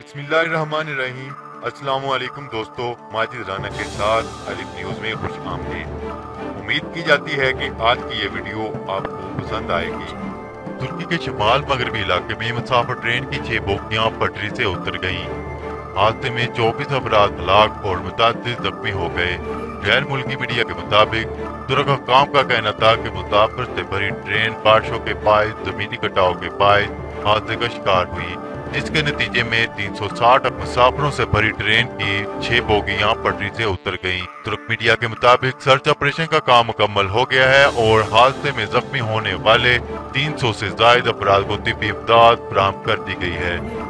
बिस्मिल्लाहिर्रहमानिर्रहीम। अस्सलाम वालेकुम दोस्तों, माजिद राना के साथ अलिफ न्यूज़ में खुश आमदीद। उम्मीद की जाती है कि आज की ये वीडियो आपको पसंद आएगी। तुर्की के शुमाल मगरबी इलाके में मुसाफिर ट्रेन की 6 बोगियां पटरी से उतर गईं। हादसे में 24 अफराद हलाक और मुतअद्दिद जख्मी हो गए। गैर मुल्की मीडिया के मुताबिक तुर्क हुक्काम का कहना था कि मुसाफिर से भरी ट्रेन बारिशों के बायस जमीनी कटाव के बायस हादसे का शिकार हुई, जिसके नतीजे में 360 मुसाफिरों से भरी ट्रेन की 6 बोगियां पटरी से उतर गईं। तुर्क मीडिया के मुताबिक सर्च ऑपरेशन का काम मुकम्मल हो गया है और हादसे में जख्मी होने वाले 300 से ज्यादा अफराद को तिब्बी इमदाद फराहम कर दी गई है।